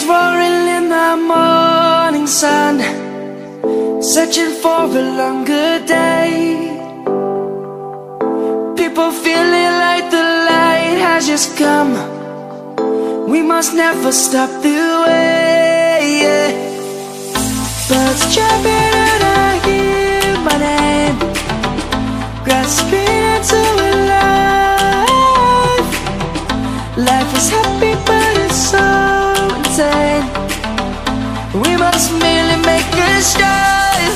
roaring in the morning sun, searching for a longer day. People feeling like the light has just come. We must never stop the way. Birds chirping and I hear my name, grasping into a life. Life is happy but it's so insane. We must merely make a start.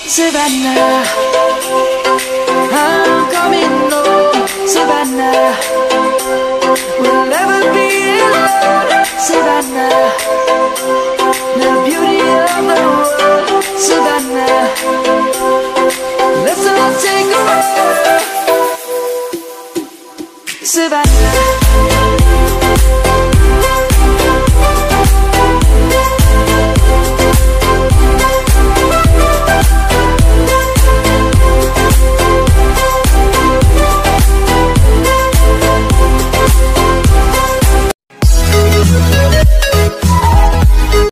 Savannah, I'm coming home. Savannah,